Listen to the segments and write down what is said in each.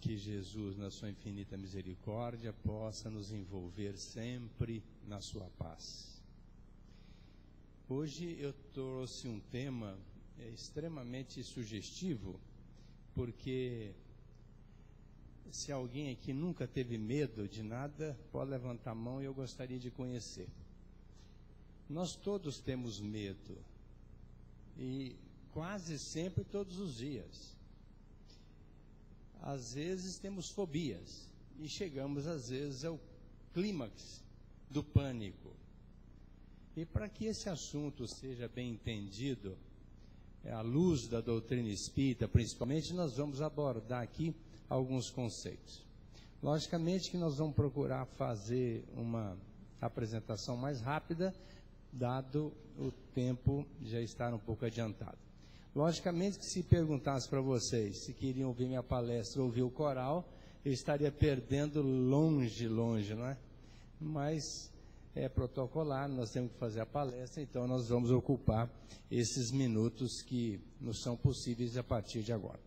Que Jesus, na sua infinita misericórdia, possa nos envolver sempre na sua paz. Hoje eu trouxe um tema extremamente sugestivo, porque se alguém aqui nunca teve medo de nada, pode levantar a mão e eu gostaria de conhecer. Nós todos temos medo, e quase sempre todos os dias. Às vezes temos fobias e chegamos às vezes ao clímax do pânico. E para que esse assunto seja bem entendido, à luz da doutrina espírita, principalmente, nós vamos abordar aqui alguns conceitos. Logicamente que nós vamos procurar fazer uma apresentação mais rápida, dado o tempo já estar um pouco adiantado. Logicamente que se perguntasse para vocês se queriam ouvir minha palestra ou ouvir o coral, eu estaria perdendo longe, não é? Mas é protocolar, nós temos que fazer a palestra, então nós vamos ocupar esses minutos que nos são possíveis a partir de agora.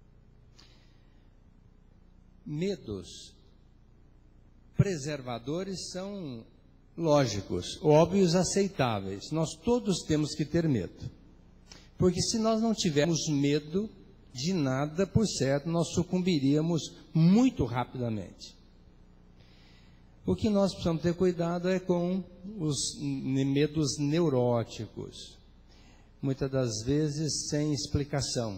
Medos preservadores são lógicos, óbvios, aceitáveis. Nós todos temos que ter medo. Porque se nós não tivermos medo de nada, por certo, nós sucumbiríamos muito rapidamente. O que nós precisamos ter cuidado é com os medos neuróticos, muitas das vezes sem explicação,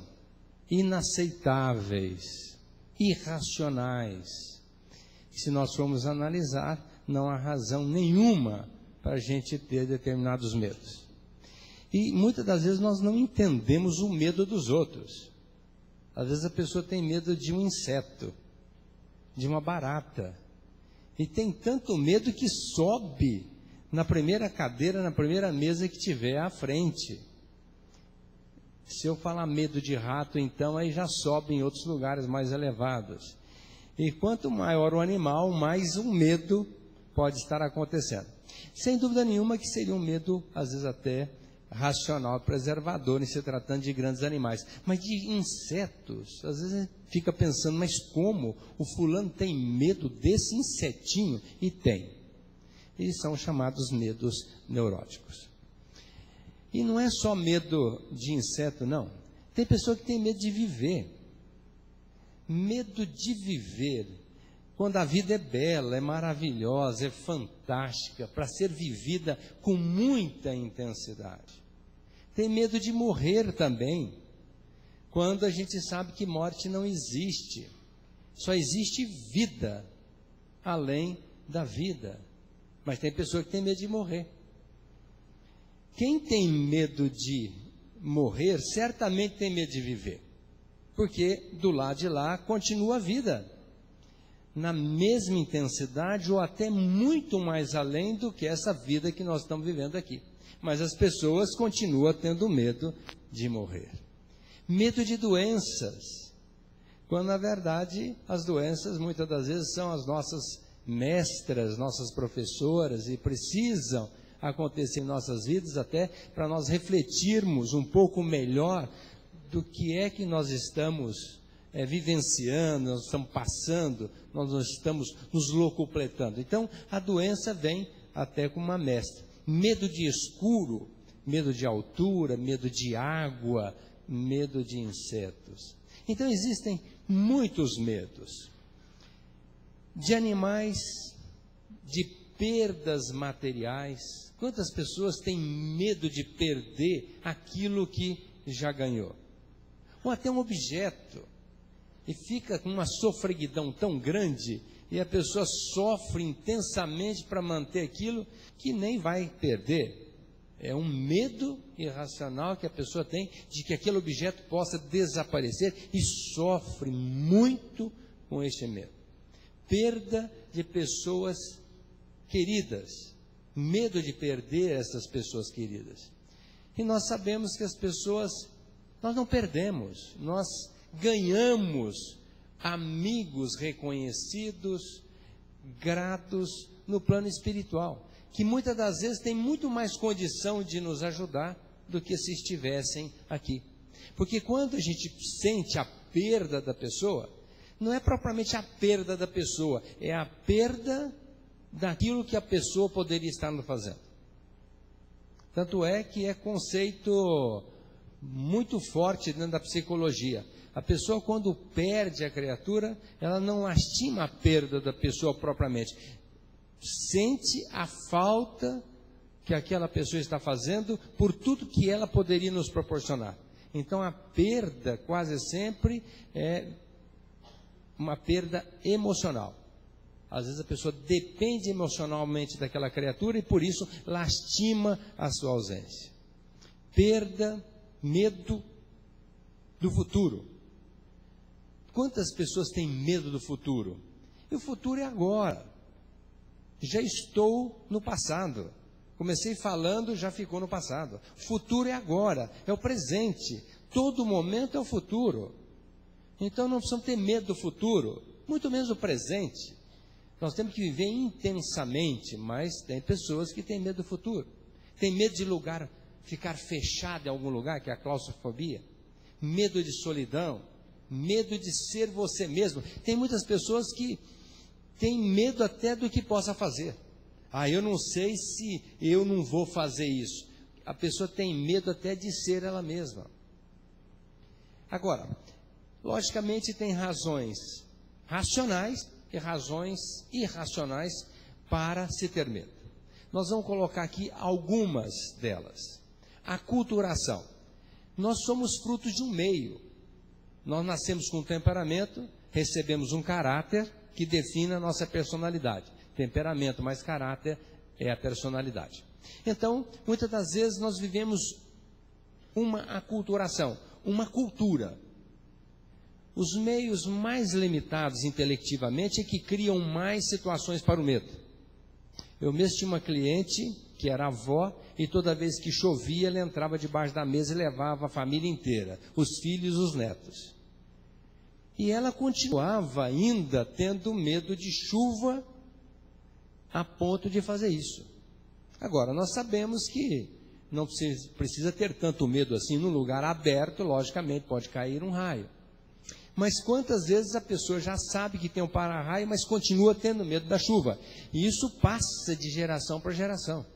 inaceitáveis, irracionais. Se nós formos analisar, não há razão nenhuma para a gente ter determinados medos. E muitas das vezes nós não entendemos o medo dos outros. Às vezes a pessoa tem medo de um inseto, de uma barata. E tem tanto medo que sobe na primeira cadeira, na primeira mesa que tiver à frente. Se eu falar medo de rato, então aí já sobe em outros lugares mais elevados. E quanto maior o animal, mais um medo pode estar acontecendo. Sem dúvida nenhuma que seria um medo, às vezes até racional, preservador, em se tratando de grandes animais. Mas de insetos, às vezes a gente fica pensando, mas como o fulano tem medo desse insetinho? E tem. Eles são chamados medos neuróticos. E não é só medo de inseto, não. Tem pessoa que tem medo de viver. Medo de viver. Quando a vida é bela, é maravilhosa, é fantástica, para ser vivida com muita intensidade. Tem medo de morrer também, quando a gente sabe que morte não existe. Só existe vida, além da vida. Mas tem pessoa que tem medo de morrer. Quem tem medo de morrer, certamente tem medo de viver. Porque do lado de lá continua a vida. Na mesma intensidade ou até muito mais além do que essa vida que nós estamos vivendo aqui. Mas as pessoas continuam tendo medo de morrer. Medo de doenças, quando na verdade as doenças muitas das vezes são as nossas mestras, nossas professoras e precisam acontecer em nossas vidas até para nós refletirmos um pouco melhor do que é que nós estamos vivenciando, nós estamos passando, nós estamos nos locupletando. Então, a doença vem até com uma mestra. Medo de escuro, medo de altura, medo de água, medo de insetos. Então, existem muitos medos. De animais, de perdas materiais. Quantas pessoas têm medo de perder aquilo que já ganhou? Ou até um objeto. E fica com uma sofreguidão tão grande, e a pessoa sofre intensamente para manter aquilo que nem vai perder. É um medo irracional que a pessoa tem de que aquele objeto possa desaparecer e sofre muito com este medo. Perda de pessoas queridas, medo de perder essas pessoas queridas. E nós sabemos que as pessoas, nós não perdemos, nós ganhamos amigos reconhecidos, gratos no plano espiritual, que muitas das vezes têm muito mais condição de nos ajudar do que se estivessem aqui. Porque quando a gente sente a perda da pessoa, Não é propriamente a perda da pessoa, é a perda daquilo que a pessoa poderia estar fazendo. Tanto é que é conceito muito forte dentro da psicologia. A pessoa, quando perde a criatura, ela não lastima a perda da pessoa propriamente. Sente a falta que aquela pessoa está fazendo por tudo que ela poderia nos proporcionar. Então, a perda quase sempre é uma perda emocional. Às vezes a pessoa depende emocionalmente daquela criatura e por isso lastima a sua ausência. Perda, medo do futuro. Quantas pessoas têm medo do futuro? E o futuro é agora. Já estou no passado. Comecei falando, já ficou no passado. O futuro é agora, é o presente. Todo momento é o futuro. Então não precisamos ter medo do futuro, muito menos do presente. Nós temos que viver intensamente, mas tem pessoas que têm medo do futuro. Tem medo de ficar fechado em algum lugar, que é a claustrofobia. Medo de solidão. Medo de ser você mesmo. Tem muitas pessoas que têm medo até do que possa fazer. Eu não sei se eu não vou fazer isso. A pessoa tem medo até de ser ela mesma. Agora, logicamente tem razões racionais e razões irracionais para se ter medo. Nós vamos colocar aqui algumas delas. Aculturação. Nós somos frutos de um meio. Nós nascemos com um temperamento, recebemos um caráter que define a nossa personalidade. Temperamento mais caráter é a personalidade. Então, muitas das vezes nós vivemos uma aculturação, uma cultura. Os meios mais limitados intelectivamente é que criam mais situações para o medo. Eu mesmo tinha uma cliente que era avó e toda vez que chovia ela entrava debaixo da mesa e levava a família inteira, os filhos e os netos. E ela continuava ainda tendo medo de chuva a ponto de fazer isso. Agora, nós sabemos que não precisa ter tanto medo assim. Num lugar aberto, logicamente, pode cair um raio. Mas quantas vezes a pessoa já sabe que tem um para-raio, mas continua tendo medo da chuva? E isso passa de geração para geração.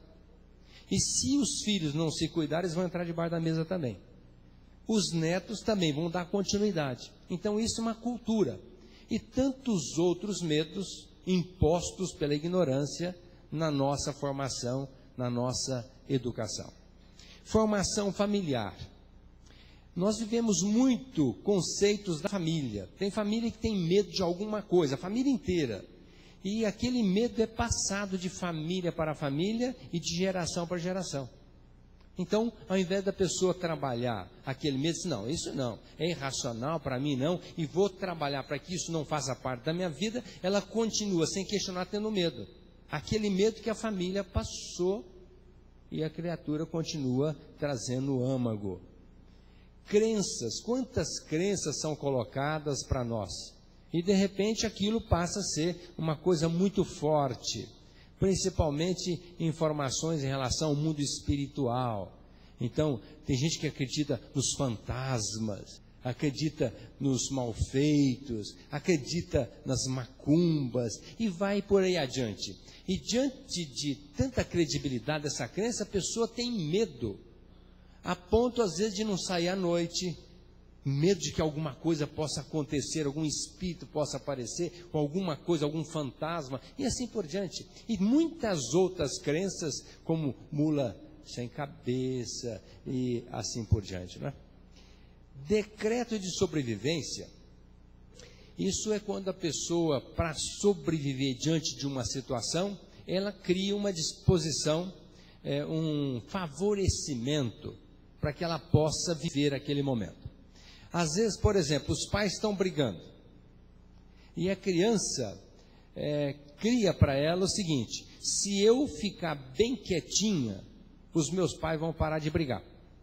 E se os filhos não se cuidarem, eles vão entrar debaixo da mesa também. Os netos também vão dar continuidade. Então isso é uma cultura. E tantos outros medos impostos pela ignorância na nossa formação, na nossa educação. Formação familiar. Nós vivemos muito conceitos da família. Tem família que tem medo de alguma coisa, a família inteira. E aquele medo é passado de família para família e de geração para geração. Então, ao invés da pessoa trabalhar aquele medo, não, isso não, é irracional para mim não, e vou trabalhar para que isso não faça parte da minha vida, ela continua sem questionar tendo medo. Aquele medo que a família passou e a criatura continua trazendo âmago. Crenças, quantas crenças são colocadas para nós? E de repente aquilo passa a ser uma coisa muito forte. Principalmente informações em relação ao mundo espiritual. Então, tem gente que acredita nos fantasmas, acredita nos malfeitos, acredita nas macumbas e vai por aí adiante. E diante de tanta credibilidade dessa crença, a pessoa tem medo, a ponto às vezes de não sair à noite, medo de que alguma coisa possa acontecer, algum espírito possa aparecer, ou alguma coisa, algum fantasma, e assim por diante. E muitas outras crenças, como mula sem cabeça, e assim por diante, né? Decreto de sobrevivência. Isso é quando a pessoa, para sobreviver diante de uma situação, ela cria uma disposição, um favorecimento, para que ela possa viver aquele momento. Às vezes, por exemplo, os pais estão brigando e a criança cria para ela o seguinte: se eu ficar bem quietinha, os meus pais vão parar de brigar.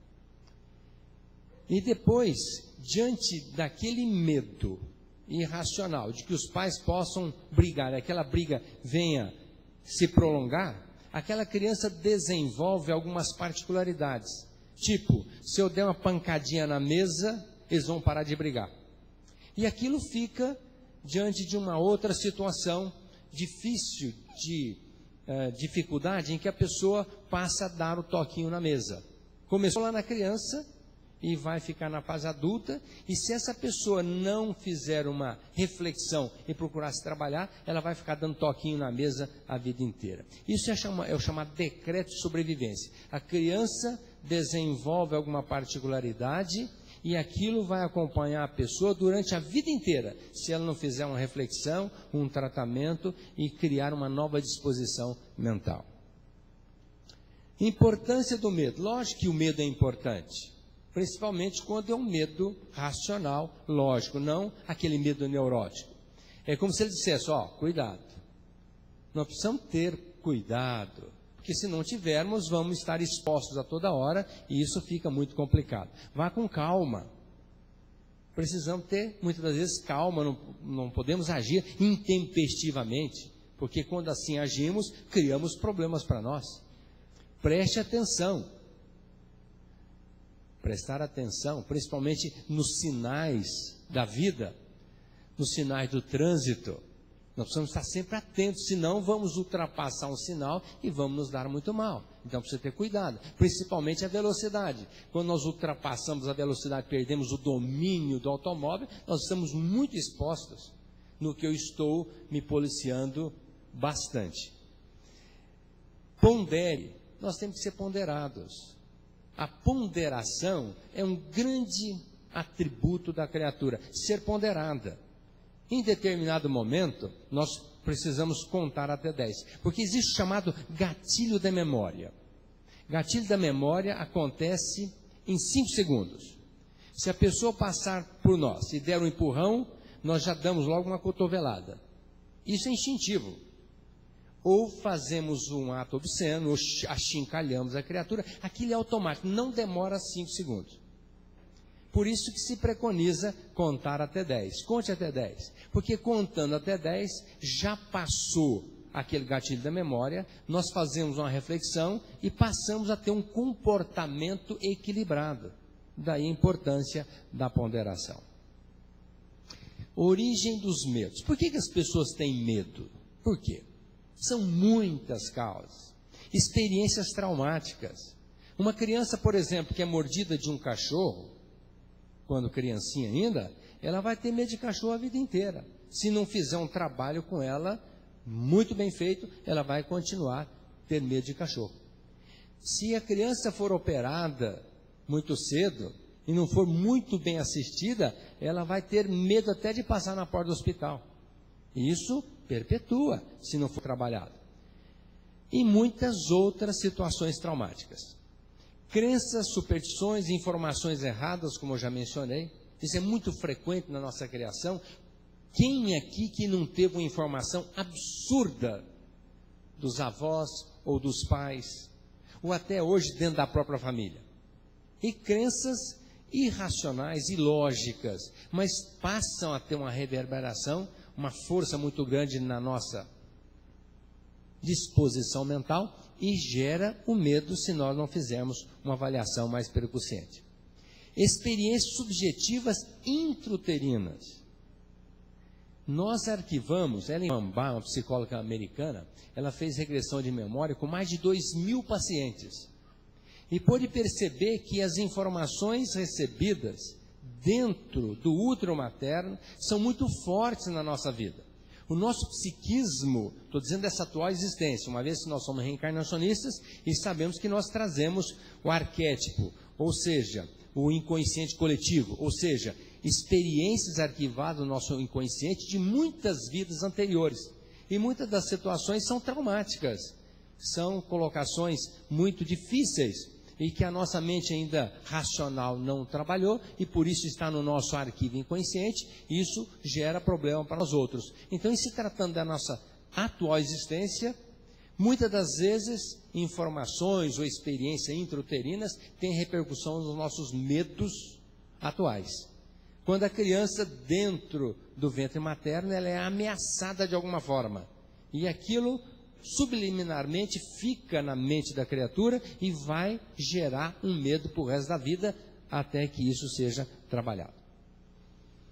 E depois, diante daquele medo irracional de que os pais possam brigar, aquela briga venha se prolongar, aquela criança desenvolve algumas particularidades. Tipo, se eu der uma pancadinha na mesa, eles vão parar de brigar. E aquilo fica diante de uma outra situação difícil, de dificuldade, em que a pessoa passa a dar o toquinho na mesa. Começou lá na criança e vai ficar na fase adulta, e se essa pessoa não fizer uma reflexão e procurar se trabalhar, ela vai ficar dando toquinho na mesa a vida inteira. Isso é o chamado decreto de sobrevivência. A criança desenvolve alguma particularidade e aquilo vai acompanhar a pessoa durante a vida inteira, se ela não fizer uma reflexão, um tratamento e criar uma nova disposição mental. Importância do medo. Lógico que o medo é importante, principalmente quando é um medo racional, lógico, não aquele medo neurótico. É como se ele dissesse, cuidado, nós precisamos ter cuidado, porque se não tivermos, vamos estar expostos a toda hora, e isso fica muito complicado. Vá com calma. Precisamos ter, muitas das vezes, calma, não podemos agir intempestivamente, porque quando assim agimos, criamos problemas para nós. Preste atenção. Prestar atenção, principalmente nos sinais da vida, nos sinais do trânsito. Nós precisamos estar sempre atentos, senão vamos ultrapassar um sinal e vamos nos dar muito mal. Então precisa ter cuidado, principalmente a velocidade. Quando nós ultrapassamos a velocidade, perdemos o domínio do automóvel, nós estamos muito expostos, no que eu estou me policiando bastante. Pondere, nós temos que ser ponderados. A ponderação é um grande atributo da criatura, ser ponderada. Em determinado momento, nós precisamos contar até 10, porque existe o chamado gatilho da memória. Gatilho da memória acontece em 5 segundos. Se a pessoa passar por nós e der um empurrão, nós já damos logo uma cotovelada. Isso é instintivo. Ou fazemos um ato obsceno, ou achincalhamos a criatura, aquilo é automático, não demora 5 segundos. Por isso que se preconiza contar até 10. Conte até 10. Porque contando até 10, já passou aquele gatilho da memória, nós fazemos uma reflexão e passamos a ter um comportamento equilibrado. Daí a importância da ponderação. Origem dos medos. Por que as pessoas têm medo? Por quê? São muitas causas. Experiências traumáticas. Uma criança, por exemplo, que é mordida de um cachorro, quando criancinha ainda, ela vai ter medo de cachorro a vida inteira. Se não fizer um trabalho com ela, muito bem feito, ela vai continuar ter medo de cachorro. Se a criança for operada muito cedo e não for muito bem assistida, ela vai ter medo até de passar na porta do hospital. E isso perpetua, se não for trabalhado. E muitas outras situações traumáticas. Crenças, superstições, informações erradas, como eu já mencionei, isso é muito frequente na nossa criação. Quem aqui que não teve uma informação absurda dos avós ou dos pais, ou até hoje dentro da própria família? E crenças irracionais, ilógicas, mas passam a ter uma reverberação, uma força muito grande na nossa disposição mental, e gera o medo se nós não fizermos uma avaliação mais percussiente. Experiências subjetivas intrauterinas. Nós arquivamos, Ellen Mambá, uma psicóloga americana, ela fez regressão de memória com mais de 2.000 pacientes. E pôde perceber que as informações recebidas dentro do útero materno são muito fortes na nossa vida. O nosso psiquismo, estou dizendo dessa atual existência, uma vez que nós somos reencarnacionistas e sabemos que nós trazemos o arquétipo, ou seja, o inconsciente coletivo, ou seja, experiências arquivadas no nosso inconsciente de muitas vidas anteriores. E muitas das situações são traumáticas, são colocações muito difíceis e que a nossa mente ainda racional não trabalhou e por isso está no nosso arquivo inconsciente, e isso gera problema para os outros. Então, em se tratando da nossa atual existência, muitas das vezes informações ou experiências intrauterinas têm repercussão nos nossos medos atuais. Quando a criança dentro do ventre materno, ela é ameaçada de alguma forma, e aquilo subliminarmente fica na mente da criatura e vai gerar um medo para o resto da vida, até que isso seja trabalhado.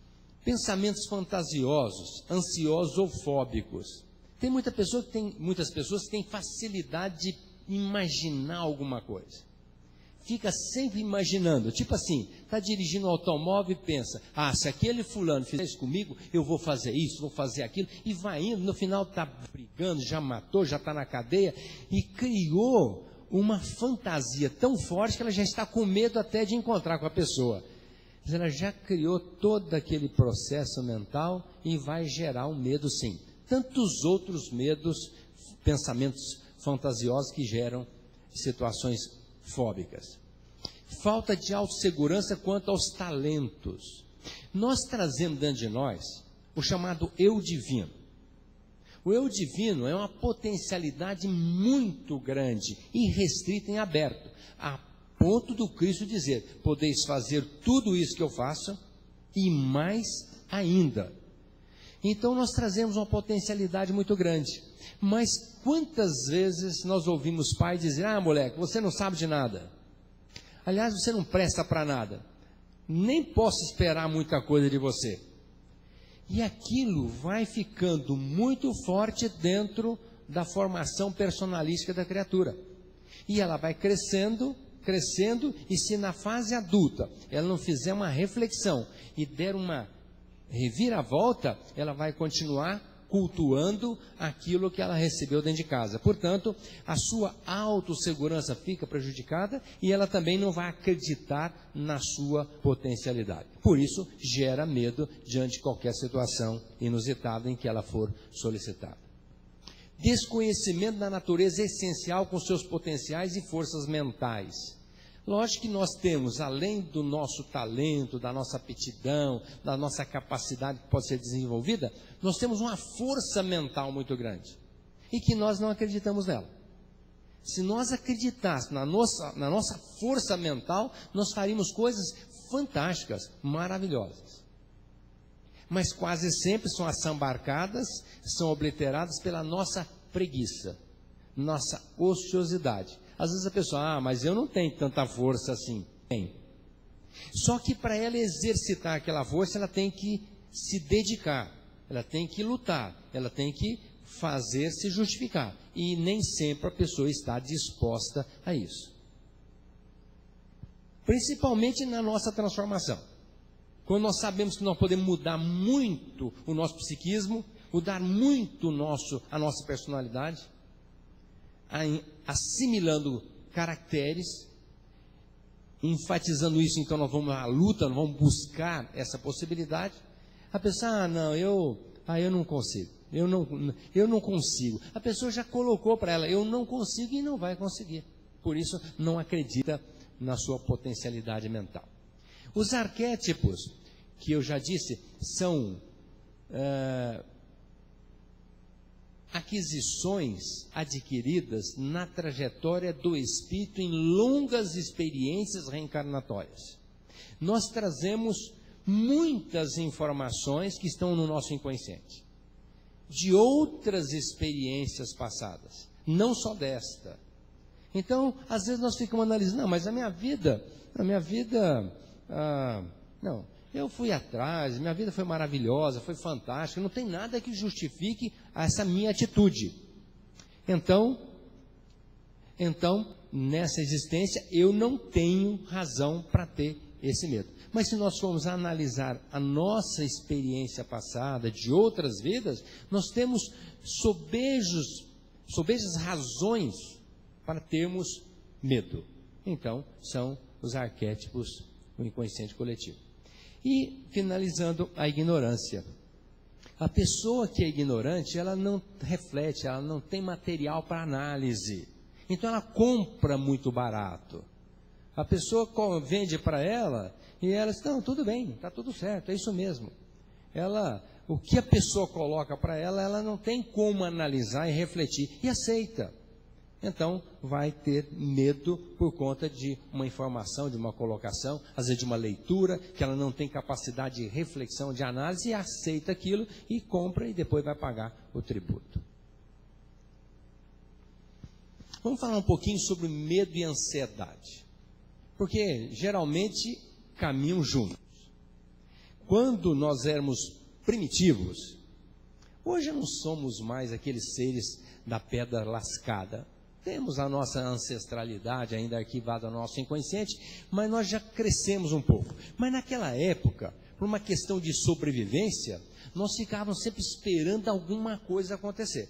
Pensamentos fantasiosos, ansiosos ou fóbicos. Tem muitas pessoas que têm facilidade de imaginar alguma coisa. Fica sempre imaginando, tipo assim, está dirigindo um automóvel e pensa, se aquele fulano fizer isso comigo, eu vou fazer isso, vou fazer aquilo, e vai indo, no final está brigando, já matou, já está na cadeia, e criou uma fantasia tão forte que ela já está com medo até de encontrar com a pessoa. Ela já criou todo aquele processo mental e vai gerar um medo sim. Tantos outros medos, pensamentos fantasiosos que geram situações fóbicas. Falta de autossegurança quanto aos talentos. Nós trazemos dentro de nós o chamado eu divino. O eu divino é uma potencialidade muito grande, irrestrita e aberta, a ponto do Cristo dizer, podeis fazer tudo isso que eu faço e mais ainda. Então nós trazemos uma potencialidade muito grande. Mas quantas vezes nós ouvimos pai dizer, moleque, você não sabe de nada. Aliás, você não presta para nada. Nem posso esperar muita coisa de você. E aquilo vai ficando muito forte dentro da formação personalística da criatura. E ela vai crescendo, e se na fase adulta ela não fizer uma reflexão e der uma reviravolta, ela vai continuar cultuando aquilo que ela recebeu dentro de casa. Portanto, a sua autossegurança fica prejudicada e ela também não vai acreditar na sua potencialidade. Por isso, gera medo diante de qualquer situação inusitada em que ela for solicitada. Desconhecimento da natureza essencial com seus potenciais e forças mentais. Lógico que nós temos, além do nosso talento, da nossa aptidão, da nossa capacidade que pode ser desenvolvida, nós temos uma força mental muito grande e que nós não acreditamos nela. Se nós acreditássemos na nossa força mental, nós faríamos coisas fantásticas, maravilhosas. Mas quase sempre são assambarcadas, são obliteradas pela nossa preguiça, nossa ociosidade. Às vezes a pessoa, mas eu não tenho tanta força assim. Tem. Só que para ela exercitar aquela força, ela tem que se dedicar, ela tem que lutar, ela tem que fazer se justificar. E nem sempre a pessoa está disposta a isso. Principalmente na nossa transformação. Quando nós sabemos que nós podemos mudar muito o nosso psiquismo, mudar muito a nossa personalidade, assimilando caracteres, enfatizando isso, então nós vamos à luta, nós vamos buscar essa possibilidade. A pessoa, eu não consigo, eu não consigo. A pessoa já colocou para ela, eu não consigo e não vai conseguir. Por isso, não acredita na sua potencialidade mental. Os arquétipos, que eu já disse, são aquisições adquiridas na trajetória do espírito em longas experiências reencarnatórias. Nós trazemos muitas informações que estão no nosso inconsciente, de outras experiências passadas, não só desta. Então, às vezes nós ficamos analisando, mas a minha vida, não, eu fui atrás, minha vida foi maravilhosa, foi fantástica, não tem nada que justifique essa minha atitude. Então, nessa existência, eu não tenho razão para ter esse medo. Mas se nós formos analisar a nossa experiência passada, de outras vidas, nós temos sobejas razões para termos medo. Então, são os arquétipos do inconsciente coletivo. E, finalizando, a ignorância. A pessoa que é ignorante, ela não reflete, ela não tem material para análise. Então, ela compra muito barato. A pessoa vende para ela e ela diz, não, tudo bem, está tudo certo, é isso mesmo. O que a pessoa coloca para ela, ela não tem como analisar e refletir e aceita. Então, vai ter medo por conta de uma informação, de uma colocação, às vezes de uma leitura, que ela não tem capacidade de reflexão, de análise, e aceita aquilo e compra e depois vai pagar o tributo. Vamos falar um pouquinho sobre medo e ansiedade, porque geralmente caminham juntos. quando nós éramos primitivos, hoje não somos mais aqueles seres da pedra lascada. Temos a nossa ancestralidade ainda arquivada no nosso inconsciente, mas nós já crescemos um pouco. Mas naquela época, por uma questão de sobrevivência, nós ficávamos sempre esperando alguma coisa acontecer.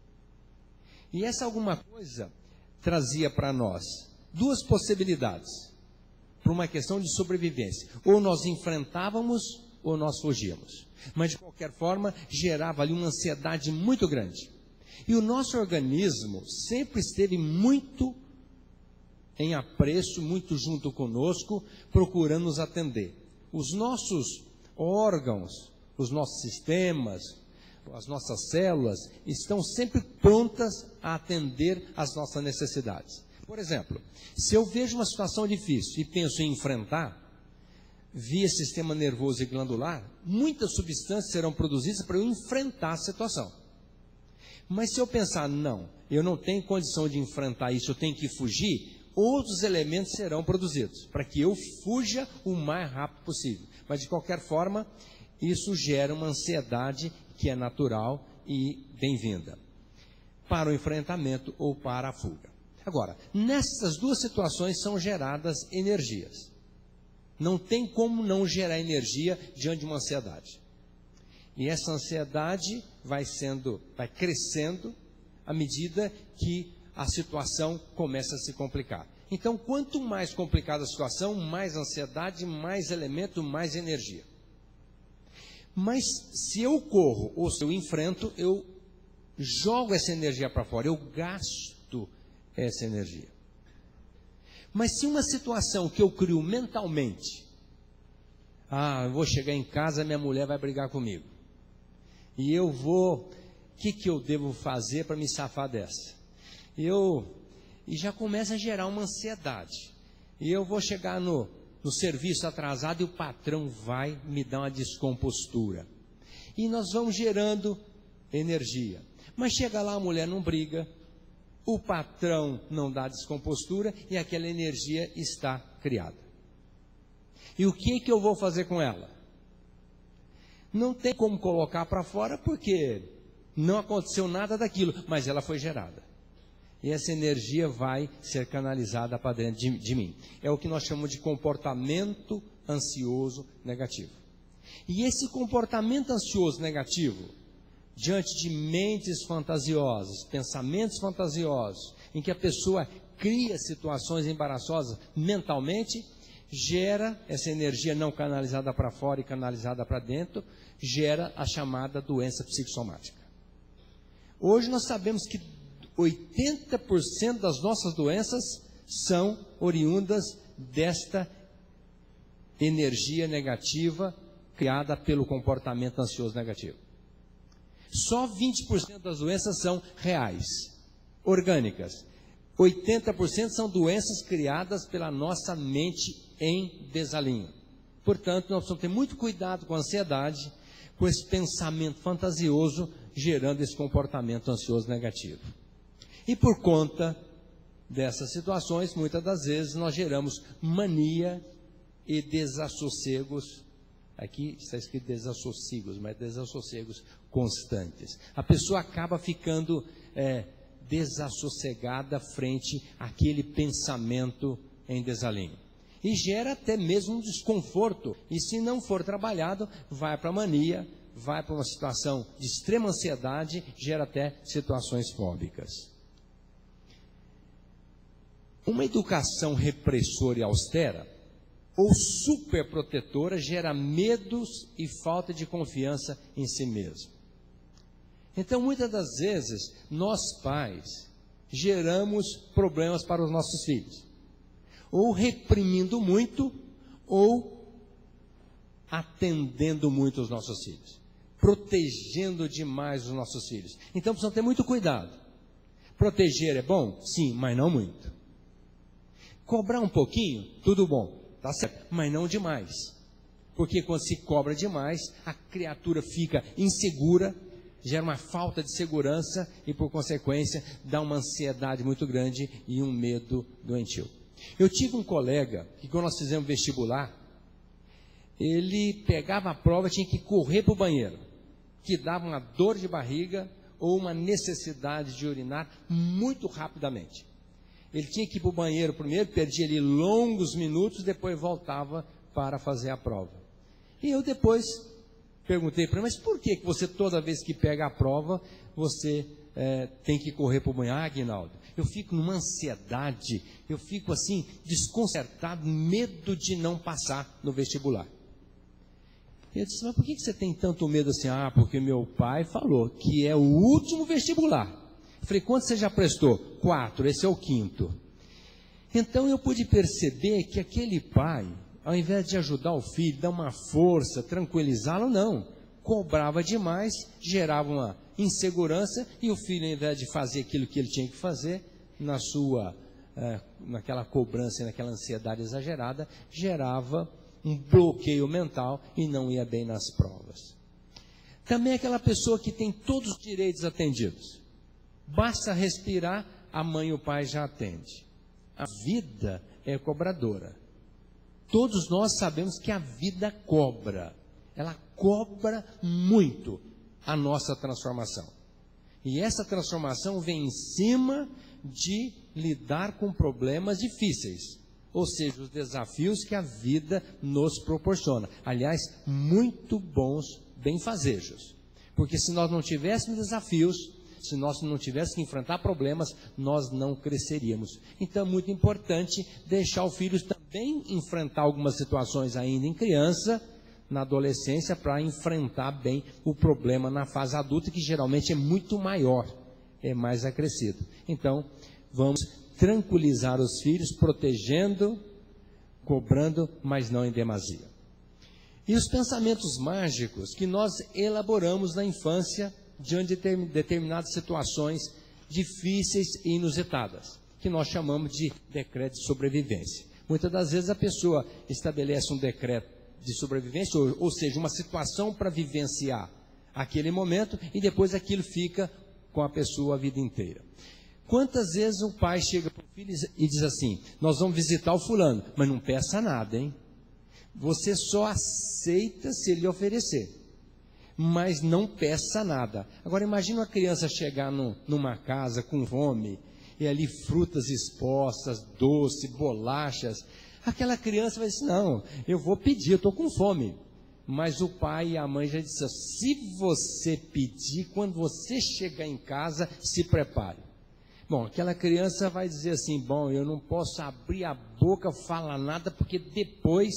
E essa alguma coisa trazia para nós duas possibilidades, por uma questão de sobrevivência. Ou nós enfrentávamos, ou nós fugíamos. Mas de qualquer forma, gerava ali uma ansiedade muito grande. E o nosso organismo sempre esteve muito em apreço, muito junto conosco, procurando nos atender. Os nossos órgãos, os nossos sistemas, as nossas células estão sempre prontas a atender às nossas necessidades. Por exemplo, se eu vejo uma situação difícil e penso em enfrentar, via sistema nervoso e glandular, muitas substâncias serão produzidas para eu enfrentar a situação. Mas se eu pensar, não, eu não tenho condição de enfrentar isso, eu tenho que fugir, outros elementos serão produzidos, para que eu fuja o mais rápido possível. Mas de qualquer forma, isso gera uma ansiedade que é natural e bem-vinda, para o enfrentamento ou para a fuga. Agora, nessas duas situações são geradas energias. Não tem como não gerar energia diante de uma ansiedade. E essa ansiedade vai crescendo à medida que a situação começa a se complicar. Então, quanto mais complicada a situação, mais ansiedade, mais elemento, mais energia. Mas se eu corro ou se eu enfrento, eu jogo essa energia para fora, eu gasto essa energia. Mas se uma situação que eu crio mentalmente, eu vou chegar em casa, minha mulher vai brigar comigo. E eu vou, o que eu devo fazer para me safar dessa? E já começa a gerar uma ansiedade. E eu vou chegar no serviço atrasado e o patrão vai me dar uma descompostura. E nós vamos gerando energia. Mas chega lá, a mulher não briga, o patrão não dá descompostura e aquela energia está criada. E o que eu vou fazer com ela? Não tem como colocar para fora porque não aconteceu nada daquilo, mas ela foi gerada. E essa energia vai ser canalizada para dentro de mim. É o que nós chamamos de comportamento ansioso negativo. E esse comportamento ansioso negativo, diante de mentes fantasiosas, pensamentos fantasiosos, em que a pessoa cria situações embaraçosas mentalmente, gera essa energia não canalizada para fora e canalizada para dentro, gera a chamada doença psicossomática. Hoje nós sabemos que 80% das nossas doenças são oriundas desta energia negativa criada pelo comportamento ansioso negativo. Só 20% das doenças são reais, orgânicas. 80% são doenças criadas pela nossa mente em desalinho. Portanto, nós precisamos ter muito cuidado com a ansiedade, com esse pensamento fantasioso, gerando esse comportamento ansioso negativo. E por conta dessas situações, muitas das vezes nós geramos mania e desassossegos. Aqui está escrito desassossegos, mas desassossegos constantes. A pessoa acaba ficando desassossegada frente àquele pensamento em desalinho. E gera até mesmo um desconforto. E se não for trabalhado, vai para a mania, vai para uma situação de extrema ansiedade, gera até situações fóbicas. Uma educação repressora e austera, ou superprotetora, gera medos e falta de confiança em si mesmo. Então, muitas das vezes, nós pais geramos problemas para os nossos filhos. Ou reprimindo muito, ou atendendo muito os nossos filhos. Protegendo demais os nossos filhos. Então, precisamos ter muito cuidado. Proteger é bom? Sim, mas não muito. Cobrar um pouquinho? Tudo bom, tá certo, mas não demais. Porque quando se cobra demais, a criatura fica insegura, gera uma falta de segurança e, por consequência, dá uma ansiedade muito grande e um medo doentio. Eu tive um colega que, quando nós fizemos vestibular, ele pegava a prova, tinha que correr para o banheiro, que dava uma dor de barriga ou uma necessidade de urinar muito rapidamente. Ele tinha que ir para o banheiro primeiro, perdia ali longos minutos, depois voltava para fazer a prova. E eu depois perguntei para ele, mas por que você toda vez que pega a prova, você tem que correr para o banheiro? Ah, Aguinaldo, eu fico numa ansiedade, eu fico assim, desconcertado, medo de não passar no vestibular. Eu disse, mas por que você tem tanto medo assim? Ah, porque meu pai falou que é o último vestibular. Eu falei, quanto você já prestou? 4, esse é o 5º. Então eu pude perceber que aquele pai, ao invés de ajudar o filho, dar uma força, tranquilizá-lo, não. Cobrava demais, gerava uma insegurança, e o filho, ao invés de fazer aquilo que ele tinha que fazer, naquela cobrança, naquela ansiedade exagerada, gerava um bloqueio mental e não ia bem nas provas. Também aquela pessoa que tem todos os direitos atendidos. Basta respirar, a mãe e o pai já atendem. A vida é cobradora. Todos nós sabemos que a vida cobra. Ela cobra muito a nossa transformação. E essa transformação vem em cima de lidar com problemas difíceis. Ou seja, os desafios que a vida nos proporciona. Aliás, muito bons benfazejos. Porque se nós não tivéssemos desafios, se nós não tivéssemos que enfrentar problemas, nós não cresceríamos. Então é muito importante deixar o filho também enfrentar algumas situações ainda em criança, na adolescência, para enfrentar bem o problema na fase adulta, que geralmente é muito maior, é mais acrescido. Então, vamos tranquilizar os filhos, protegendo, cobrando, mas não em demasia. E os pensamentos mágicos que nós elaboramos na infância diante de determinadas situações difíceis e inusitadas, que nós chamamos de decreto de sobrevivência. Muitas das vezes a pessoa estabelece um decreto de sobrevivência, ou seja, uma situação para vivenciar aquele momento, e depois aquilo fica com a pessoa a vida inteira. Quantas vezes o pai chega para o filho e diz assim, nós vamos visitar o fulano, mas não peça nada, hein? Você só aceita se ele oferecer, mas não peça nada. Agora imagina uma criança chegar numa casa com fome, e ali frutas expostas, doce, bolachas. Aquela criança vai dizer, não, eu vou pedir, eu estou com fome. Mas o pai e a mãe já disseram, se você pedir, quando você chegar em casa, se prepare. Bom, aquela criança vai dizer assim, bom, eu não posso abrir a boca, falar nada, porque depois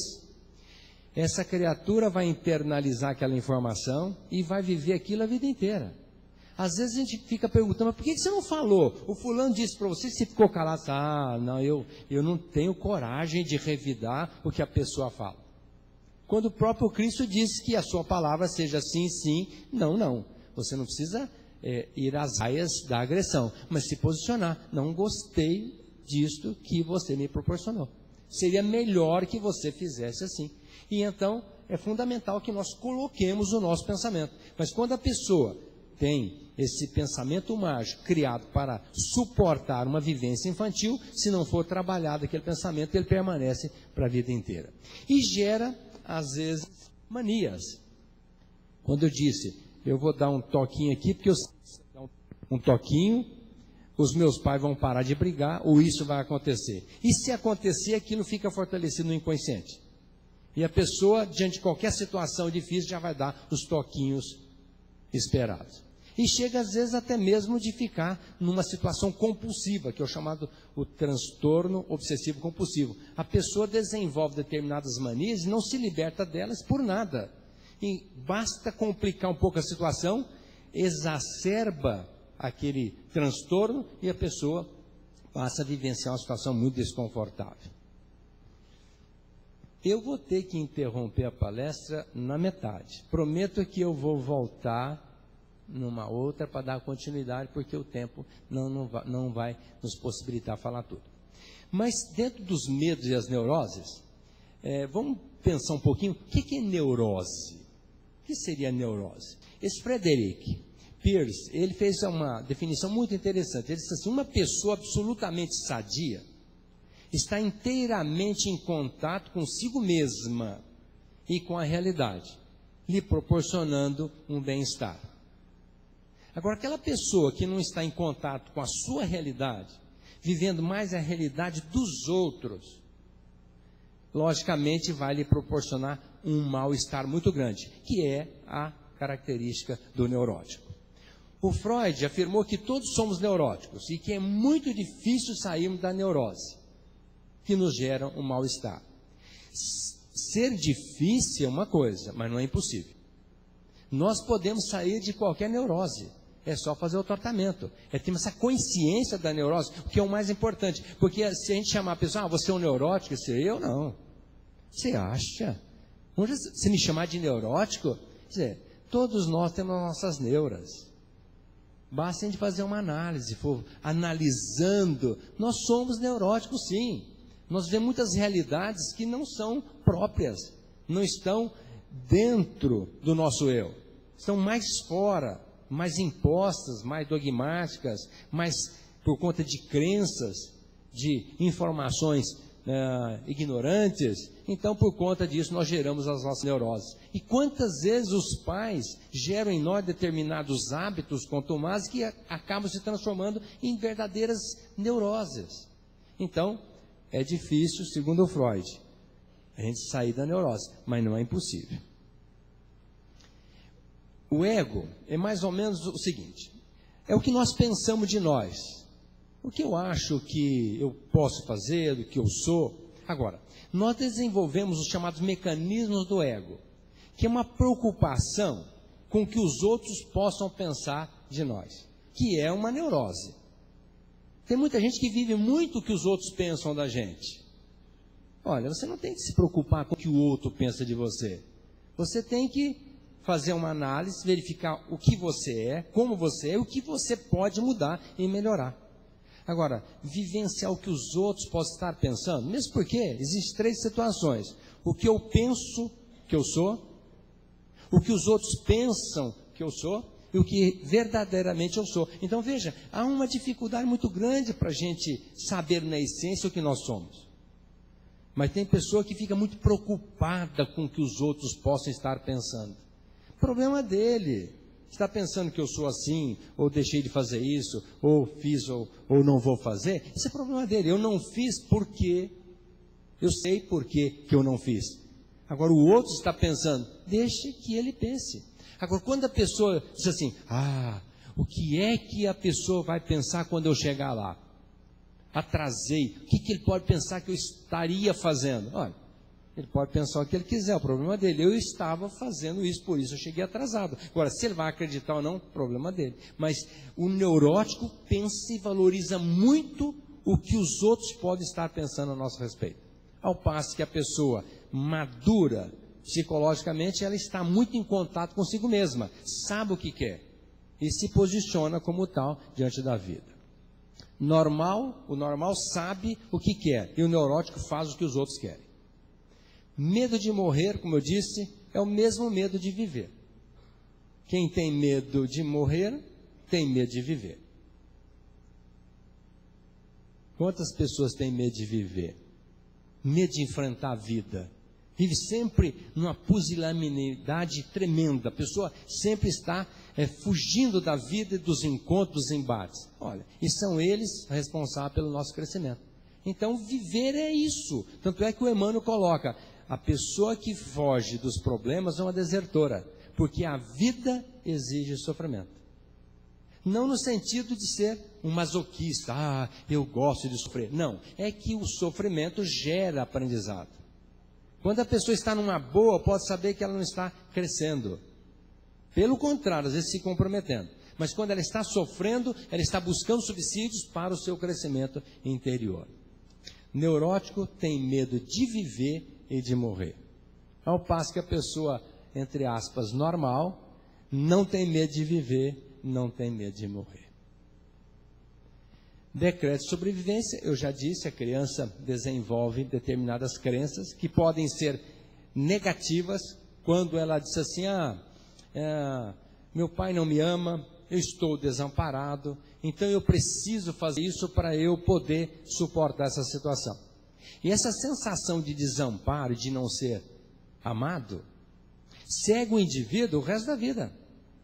essa criatura vai internalizar aquela informação e vai viver aquilo a vida inteira. Às vezes a gente fica perguntando, mas por que você não falou? O fulano disse para você, você ficou calado. Ah, não, eu não tenho coragem de revidar o que a pessoa fala. Quando o próprio Cristo disse que a sua palavra seja sim, sim, não, não. Você não precisa ir às raias da agressão, mas se posicionar. Não gostei disto que você me proporcionou. Seria melhor que você fizesse assim. E então é fundamental que nós coloquemos o nosso pensamento. Mas quando a pessoa tem esse pensamento mágico criado para suportar uma vivência infantil, se não for trabalhado aquele pensamento, ele permanece para a vida inteira. E gera, às vezes, manias. Quando eu disse, eu vou dar um toquinho aqui, porque eu dar um toquinho, os meus pais vão parar de brigar, ou isso vai acontecer. E se acontecer, aquilo fica fortalecido no inconsciente. E a pessoa, diante de qualquer situação difícil, já vai dar os toquinhos esperados. E chega às vezes até mesmo de ficar numa situação compulsiva, que é o chamado o transtorno obsessivo compulsivo. A pessoa desenvolve determinadas manias e não se liberta delas por nada. E basta complicar um pouco a situação, exacerba aquele transtorno e a pessoa passa a vivenciar uma situação muito desconfortável. Eu vou ter que interromper a palestra na metade. Prometo que eu vou voltar numa outra para dar continuidade, porque o tempo não vai nos possibilitar falar tudo. Mas dentro dos medos e as neuroses, vamos pensar um pouquinho, o que é neurose? O que seria neurose? Esse Frederick Pierce, ele fez uma definição muito interessante. Ele disse assim, uma pessoa absolutamente sadia está inteiramente em contato consigo mesma e com a realidade, lhe proporcionando um bem-estar. Agora, aquela pessoa que não está em contato com a sua realidade, vivendo mais a realidade dos outros, logicamente vai lhe proporcionar um mal-estar muito grande, que é a característica do neurótico. O Freud afirmou que todos somos neuróticos e que é muito difícil sairmos da neurose, que nos gera um mal-estar. Ser difícil é uma coisa, mas não é impossível. Nós podemos sair de qualquer neurose, é só fazer o tratamento, é ter essa consciência da neurose, o que é o mais importante, porque se a gente chamar a pessoa, você é um neurótico, eu não. Você acha? Se me chamar de neurótico, quer dizer, todos nós temos nossas neuras. Basta a gente fazer uma análise, for analisando, nós somos neuróticos sim. Nós vemos muitas realidades que não são próprias, não estão dentro do nosso eu, estão mais fora, mais impostas, mais dogmáticas, mais por conta de crenças, de informações ignorantes. Então, por conta disso, nós geramos as nossas neuroses. E quantas vezes os pais geram em nós determinados hábitos contumazes que acabam se transformando em verdadeiras neuroses. Então, é difícil, segundo o Freud, a gente sair da neurose, mas não é impossível. O ego é mais ou menos o seguinte, é o que nós pensamos de nós, o que eu acho que eu posso fazer, o que eu sou. Agora, nós desenvolvemos os chamados mecanismos do ego, que é uma preocupação com o que os outros possam pensar de nós, que é uma neurose. Tem muita gente que vive muito o que os outros pensam da gente. Olha, você não tem que se preocupar com o que o outro pensa de você. Você tem que fazer uma análise, verificar o que você é, como você é, o que você pode mudar e melhorar. Agora, vivenciar o que os outros possam estar pensando, mesmo porque existem 3 situações. O que eu penso que eu sou, o que os outros pensam que eu sou, e o que verdadeiramente eu sou. Então veja, há uma dificuldade muito grande para a gente saber na essência o que nós somos. Mas tem pessoa que fica muito preocupada com o que os outros possam estar pensando. Problema dele. Está pensando que eu sou assim, ou deixei de fazer isso, ou fiz ou não vou fazer? Esse é problema dele. Eu não fiz porque eu sei por que eu não fiz. Agora o outro está pensando, deixe que ele pense. Agora, quando a pessoa diz assim, o que é que a pessoa vai pensar quando eu chegar lá? Atrasei, o que ele pode pensar que eu estaria fazendo? Olha, ele pode pensar o que ele quiser, o problema dele. Eu estava fazendo isso, por isso eu cheguei atrasado. Agora, se ele vai acreditar ou não, problema dele. Mas o neurótico pensa e valoriza muito o que os outros podem estar pensando a nosso respeito. Ao passo que a pessoa madura, psicologicamente, ela está muito em contato consigo mesma, sabe o que quer e se posiciona como tal diante da vida. O normal sabe o que quer e o neurótico faz o que os outros querem. Medo de morrer, como eu disse, é o mesmo medo de viver. Quem tem medo de morrer, tem medo de viver. Quantas pessoas têm medo de viver? Medo de enfrentar a vida. Vive sempre numa pusilanimidade tremenda. A pessoa sempre está fugindo da vida e dos encontros, dos embates. Olha, e são eles responsáveis pelo nosso crescimento. Então, viver é isso. Tanto é que o Emmanuel coloca, a pessoa que foge dos problemas é uma desertora, porque a vida exige sofrimento. Não no sentido de ser um masoquista, eu gosto de sofrer. Não, é que o sofrimento gera aprendizado. Quando a pessoa está numa boa, pode saber que ela não está crescendo. Pelo contrário, às vezes se comprometendo. Mas quando ela está sofrendo, ela está buscando subsídios para o seu crescimento interior. Neurótico tem medo de viver e de morrer. Ao passo que a pessoa, entre aspas, normal, não tem medo de viver, não tem medo de morrer. Decreto de sobrevivência, eu já disse, a criança desenvolve determinadas crenças que podem ser negativas quando ela diz assim, meu pai não me ama, eu estou desamparado, então eu preciso fazer isso para eu poder suportar essa situação. E essa sensação de desamparo, de não ser amado, cega o indivíduo o resto da vida.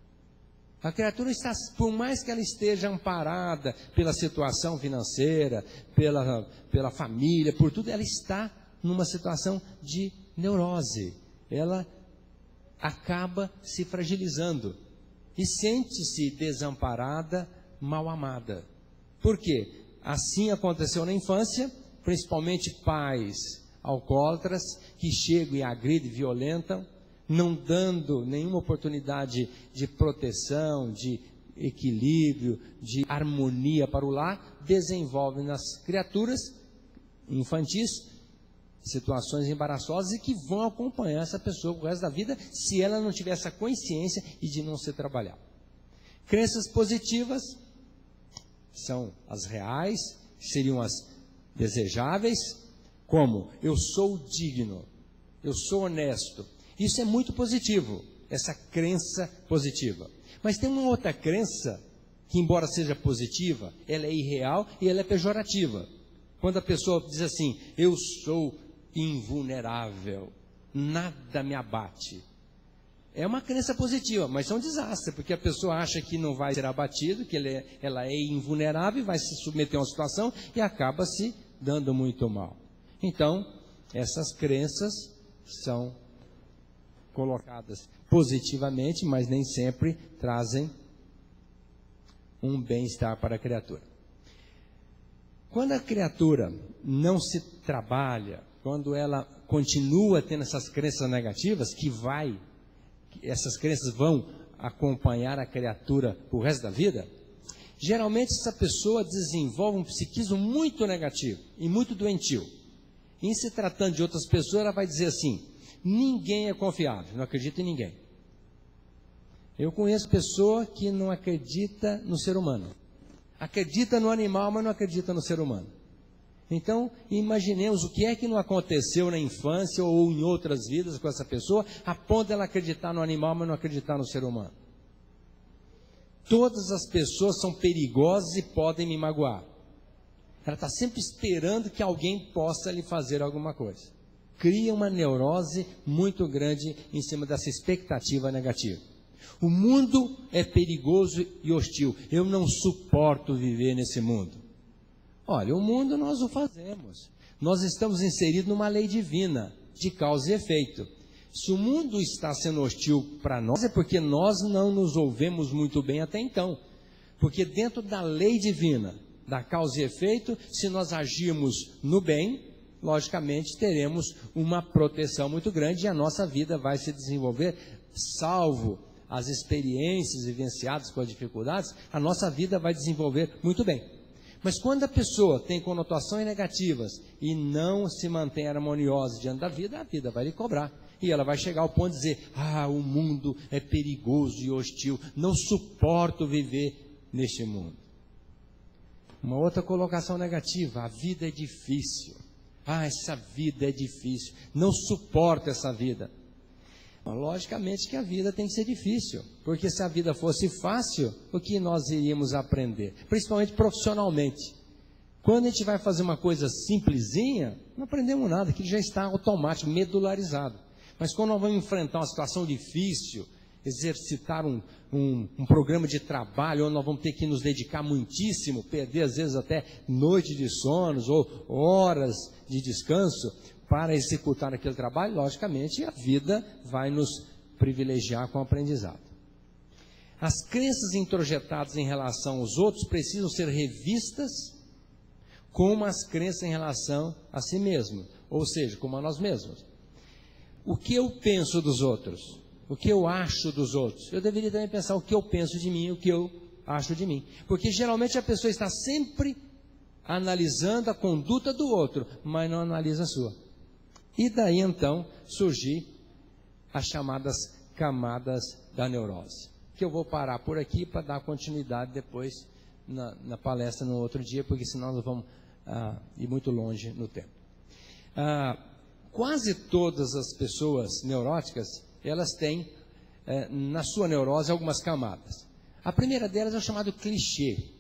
A criatura está, por mais que ela esteja amparada pela situação financeira, pela família, por tudo, ela está numa situação de neurose. Ela acaba se fragilizando e sente-se desamparada, mal amada. Por quê? Assim aconteceu na infância, principalmente pais alcoólatras que chegam e agridem, violentam, não dando nenhuma oportunidade de proteção, de equilíbrio, de harmonia para o lar, desenvolvem nas criaturas infantis situações embaraçosas e que vão acompanhar essa pessoa o resto da vida se ela não tiver essa consciência e de não ser trabalhada. Crenças positivas são as reais, seriam as desejáveis, como eu sou digno, eu sou honesto. Isso é muito positivo, essa crença positiva. Mas tem uma outra crença que, embora seja positiva, ela é irreal e ela é pejorativa. Quando a pessoa diz assim, eu sou invulnerável, nada me abate. É uma crença positiva, mas é um desastre, porque a pessoa acha que não vai ser abatido, que ela é invulnerável, vai se submeter a uma situação e acaba se dando muito mal. Então, essas crenças são colocadas positivamente, mas nem sempre trazem um bem-estar para a criatura. Quando a criatura não se trabalha, quando ela continua tendo essas crenças negativas, essas crenças vão acompanhar a criatura o resto da vida, geralmente essa pessoa desenvolve um psiquismo muito negativo e muito doentio. Em se tratando de outras pessoas, ela vai dizer assim, ninguém é confiável, não acredita em ninguém. Eu conheço pessoa que não acredita no ser humano. Acredita no animal, mas não acredita no ser humano. Então, imaginemos o que é que não aconteceu na infância ou em outras vidas com essa pessoa, a ponto dela acreditar no animal, mas não acreditar no ser humano. Todas as pessoas são perigosas e podem me magoar. Ela está sempre esperando que alguém possa lhe fazer alguma coisa. Cria uma neurose muito grande em cima dessa expectativa negativa. O mundo é perigoso e hostil. Eu não suporto viver nesse mundo. Olha, o mundo nós o fazemos. Nós estamos inseridos numa lei divina, de causa e efeito. Se o mundo está sendo hostil para nós, é porque nós não nos ouvemos muito bem até então. Porque dentro da lei divina, da causa e efeito, se nós agirmos no bem, logicamente teremos uma proteção muito grande e a nossa vida vai se desenvolver, salvo as experiências vivenciadas com as dificuldades, a nossa vida vai desenvolver muito bem. Mas quando a pessoa tem conotações negativas e não se mantém harmoniosa diante da vida, a vida vai lhe cobrar. E ela vai chegar ao ponto de dizer, o mundo é perigoso e hostil, não suporto viver neste mundo. Uma outra colocação negativa, a vida é difícil. Essa vida é difícil, não suporto essa vida. Logicamente que a vida tem que ser difícil, porque se a vida fosse fácil, o que nós iríamos aprender? Principalmente profissionalmente. Quando a gente vai fazer uma coisa simplesinha, não aprendemos nada, que já está automático, medularizado. Mas quando nós vamos enfrentar uma situação difícil, exercitar um programa de trabalho, onde nós vamos ter que nos dedicar muitíssimo, perder às vezes até noite de sonos ou horas de descanso, para executar aquele trabalho, logicamente, a vida vai nos privilegiar com o aprendizado. As crenças introjetadas em relação aos outros precisam ser revistas como as crenças em relação a si mesmo, ou seja, como a nós mesmos. O que eu penso dos outros? O que eu acho dos outros? Eu deveria também pensar o que eu penso de mim, o que eu acho de mim. Porque geralmente a pessoa está sempre analisando a conduta do outro, mas não analisa a sua. E daí então surgir as chamadas camadas da neurose. Que eu vou parar por aqui para dar continuidade depois na palestra no outro dia, porque senão nós vamos ir muito longe no tempo. Quase todas as pessoas neuróticas, elas têm na sua neurose algumas camadas. A primeira delas é o chamado clichê.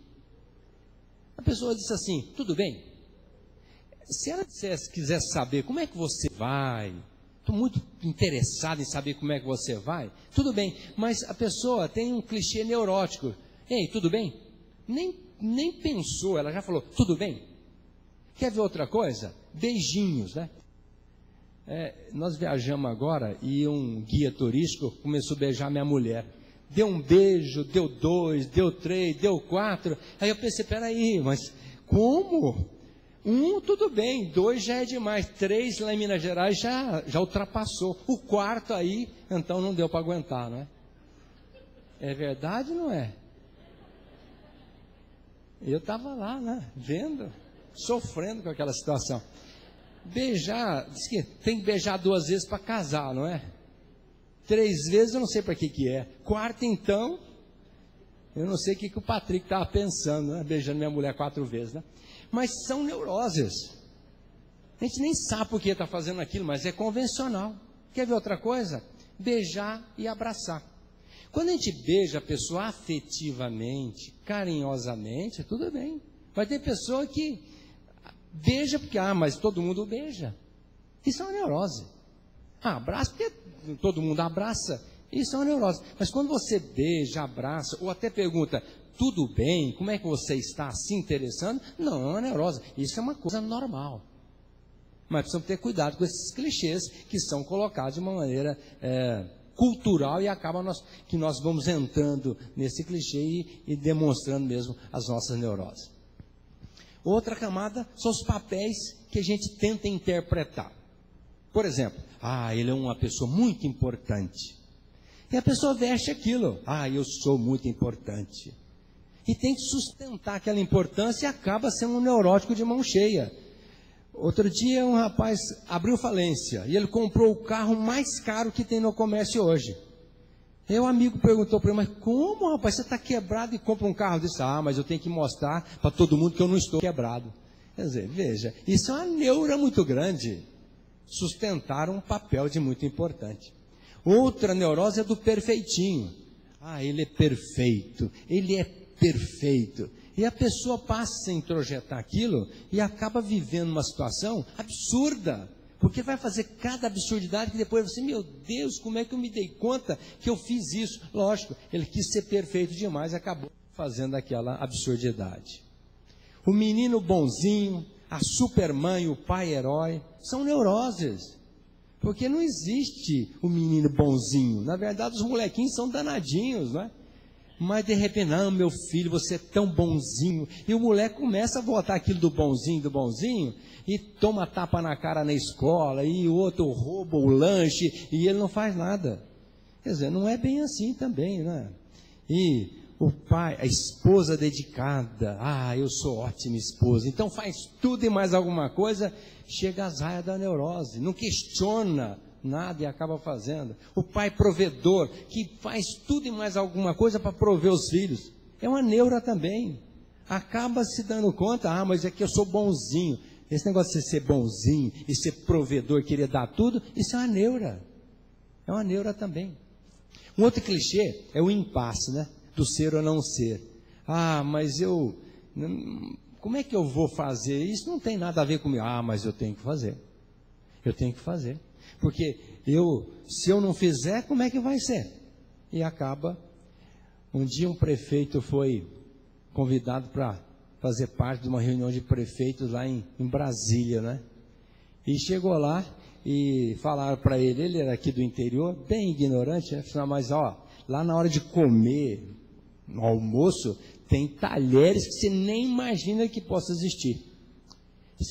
A pessoa diz assim, tudo bem? Se ela quisesse saber como é que você vai, estou muito interessado em saber como é que você vai. Tudo bem, mas a pessoa tem um clichê neurótico. Ei, tudo bem? Nem pensou, ela já falou, tudo bem? Quer ver outra coisa? Beijinhos, né? Nós viajamos agora e um guia turístico começou a beijar minha mulher. Deu um beijo, deu 2, deu 3, deu 4. Aí eu pensei, peraí, mas como? 1, tudo bem, 2 já é demais, 3 lá em Minas Gerais já ultrapassou. O 4 aí, então não deu para aguentar, não é? É verdade ou não é? Eu estava lá, né, vendo, sofrendo com aquela situação. Beijar, diz que tem que beijar 2 vezes para casar, não é? 3 vezes eu não sei para que é. 4 então, eu não sei o que o Patrick estava pensando, né? Beijando minha mulher 4 vezes, né? Mas são neuroses. A gente nem sabe por que está fazendo aquilo, mas é convencional. Quer ver outra coisa? Beijar e abraçar. Quando a gente beija a pessoa afetivamente, carinhosamente, tudo bem. Mas tem pessoa que beija porque, mas todo mundo beija. Isso é uma neurose. Abraça porque todo mundo abraça. Isso é uma neurose. Mas quando você beija, abraça, ou até pergunta, tudo bem? Como é que você está se interessando? Não, é uma neurose. Isso é uma coisa normal. Mas precisamos ter cuidado com esses clichês que são colocados de uma maneira cultural e acaba que nós vamos entrando nesse clichê e demonstrando mesmo as nossas neuroses. Outra camada são os papéis que a gente tenta interpretar. Por exemplo, ele é uma pessoa muito importante. E a pessoa veste aquilo. Eu sou muito importante. E tem que sustentar aquela importância e acaba sendo um neurótico de mão cheia. Outro dia um rapaz abriu falência e ele comprou o carro mais caro que tem no comércio hoje. E o amigo perguntou para ele, mas como, rapaz, você está quebrado e compra um carro desse? Mas eu tenho que mostrar para todo mundo que eu não estou quebrado. Quer dizer, veja, isso é uma neura muito grande. Sustentar um papel de muito importante. Outra neurose é do perfeitinho. Ele é perfeito, ele é perfeito. E a pessoa passa a introjetar aquilo e acaba vivendo uma situação absurda. Porque vai fazer cada absurdidade que depois você, meu Deus, como é que eu me dei conta que eu fiz isso? Lógico, ele quis ser perfeito demais e acabou fazendo aquela absurdidade. O menino bonzinho, a supermãe, o pai herói, são neuroses. Porque não existe o menino bonzinho. Na verdade, os molequinhos são danadinhos, não é? Mas de repente, não, meu filho, você é tão bonzinho. E o moleque começa a botar aquilo do bonzinho, e toma tapa na cara na escola, e o outro rouba o lanche, e ele não faz nada. Quer dizer, não é bem assim também, né? E o pai, a esposa dedicada, eu sou ótima esposa, então faz tudo e mais alguma coisa, chega às raias da neurose, não questiona nada e acaba fazendo. O pai provedor, que faz tudo e mais alguma coisa para prover os filhos, é uma neura também. Acaba se dando conta, mas é que eu sou bonzinho. Esse negócio de ser bonzinho e ser provedor, querer dar tudo, isso é uma neura. É uma neura também. Um outro clichê é o impasse, né? Do ser ou não ser. Mas como é que eu vou fazer? Isso não tem nada a ver comigo. Mas eu tenho que fazer. Eu tenho que fazer. Porque se eu não fizer, como é que vai ser? E acaba. Um dia um prefeito foi convidado para fazer parte de uma reunião de prefeitos lá em Brasília, né? E chegou lá e falaram para ele era aqui do interior, bem ignorante, né? Mas lá na hora de comer, no almoço, tem talheres que você nem imagina que possa existir. Assim,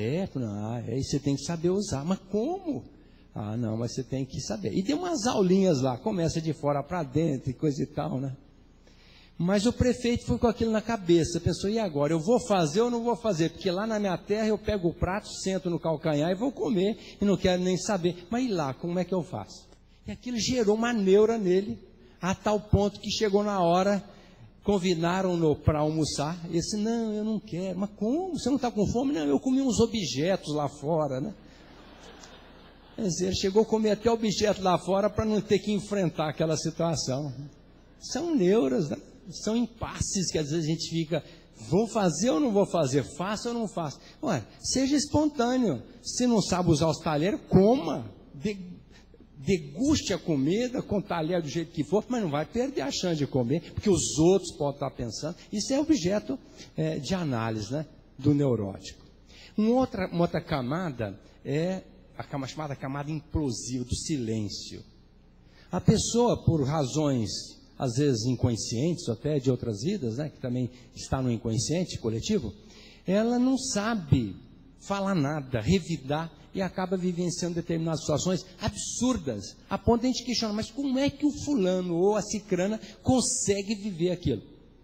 e você tem que saber usar. Mas como? Não, mas você tem que saber. E deu umas aulinhas lá, começa de fora para dentro e coisa e tal, né? Mas o prefeito foi com aquilo na cabeça, pensou, e agora, eu vou fazer ou não vou fazer? Porque lá na minha terra eu pego o prato, sento no calcanhar e vou comer, e não quero nem saber. Mas e lá, como é que eu faço? E aquilo gerou uma neura nele, a tal ponto que chegou na hora, convidaram-no para almoçar, e ele disse, não, eu não quero. Mas como? Você não está com fome? Não, eu comi uns objetos lá fora, né? Quer dizer, ele chegou a comer até objeto lá fora para não ter que enfrentar aquela situação. São neuras, né? São impasses que às vezes a gente fica, vou fazer ou não vou fazer, faço ou não faço. Seja espontâneo. Se não sabe usar os talheres, coma, deguste a comida com talher do jeito que for, mas não vai perder a chance de comer, porque os outros podem estar pensando. Isso é objeto de análise, né, do neurótico. Uma outra camada é a chamada camada implosiva, do silêncio. A pessoa, por razões, às vezes inconscientes, ou até de outras vidas, né, que também está no inconsciente coletivo, ela não sabe falar nada, revidar, e acaba vivenciando determinadas situações absurdas, a ponto de a gente questionar, mas como é que o fulano ou a cicrana consegue viver aquilo?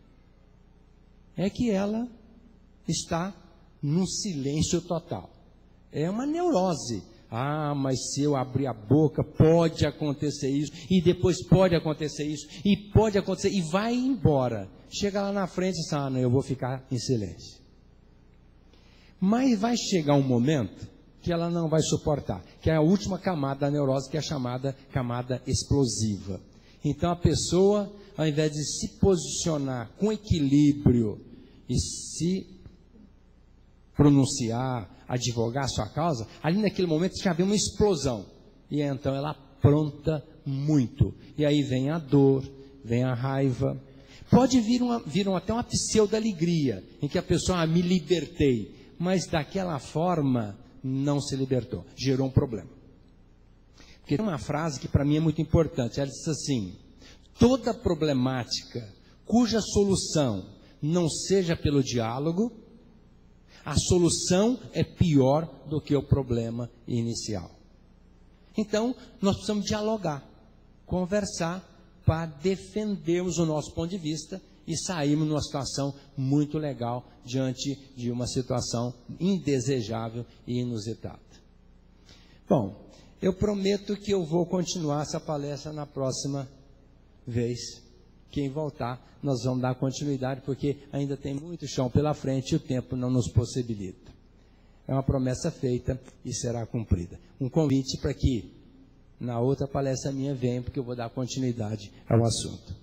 É que ela está num silêncio total. É uma neurose. Ah, mas se eu abrir a boca, pode acontecer isso, e depois pode acontecer isso, e pode acontecer, e vai embora. Chega lá na frente e diz, não, eu vou ficar em silêncio. Mas vai chegar um momento que ela não vai suportar, que é a última camada da neurose, que é a chamada camada explosiva. Então a pessoa, ao invés de se posicionar com equilíbrio e se pronunciar, advogar a sua causa, ali naquele momento já vem uma explosão, e então ela apronta muito, e aí vem a dor, vem a raiva, pode vir até uma pseudo-alegria, em que a pessoa, me libertei, mas daquela forma não se libertou, gerou um problema. Porque tem uma frase que para mim é muito importante, ela diz assim, toda problemática cuja solução não seja pelo diálogo, a solução é pior do que o problema inicial. Então, nós precisamos dialogar, conversar, para defendermos o nosso ponto de vista e sairmos numa situação muito legal diante de uma situação indesejável e inusitada. Bom, eu prometo que eu vou continuar essa palestra na próxima vez. Quem voltar, nós vamos dar continuidade, porque ainda tem muito chão pela frente e o tempo não nos possibilita. É uma promessa feita e será cumprida. Um convite para que na outra palestra minha venha, porque eu vou dar continuidade ao assunto.